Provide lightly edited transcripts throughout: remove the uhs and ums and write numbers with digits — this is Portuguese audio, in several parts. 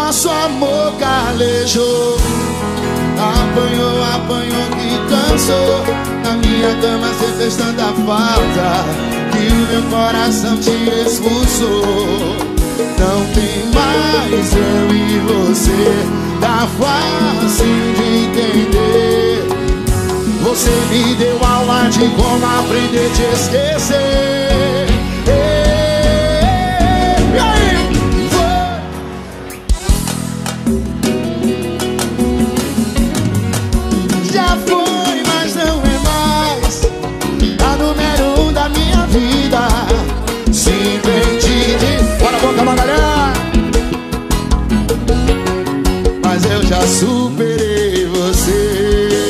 nosso amor calejou. Apanhou, apanhou que cansou. Na minha cama cê fez tanta falta que o meu coração te expulsou. Não tem mais eu e você, tá fácil de entender. Você me deu aula de como aprender a te esquecer. E aí? Já foi, mas não é mais a número 1 da minha vida. Simplesmente bora boca, magalhães. Mas eu já superei você.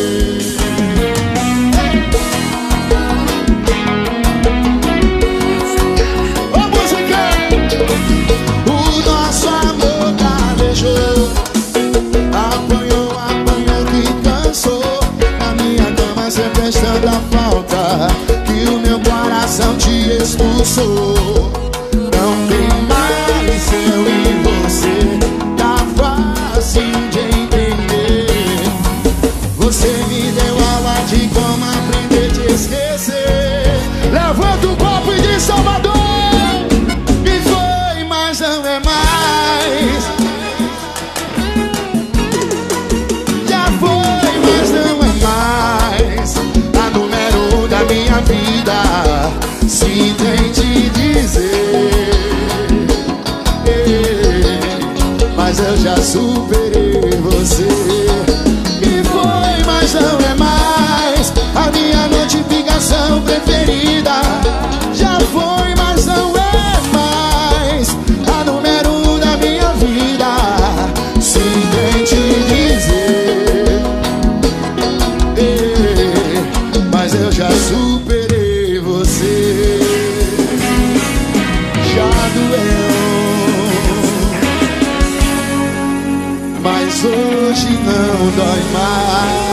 Tanta falta que o meu coração te expulsou. Não tem mais eu e você, tá fácil de entender. Você me deu aula de como aprender a te esquecer. Levanta o copo e diz Salvador. E foi, mas não é mais. Já foi, mas não é mais a número 1 da minha vida. Sinto em te dizer, mas eu já superei você. E foi, mas não é mais a minha notificação preferida. Já foi, mas não é mais a número 1 da minha vida. Sinto em te dizer, mas eu já superei você. Já doeu, mas hoje não dói mais.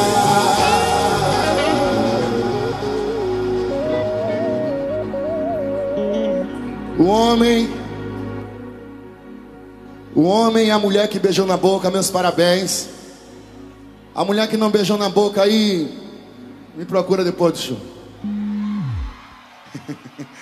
O homem e a mulher que beijou na boca, meus parabéns. A mulher que não beijou na boca aí, me procura depois do show.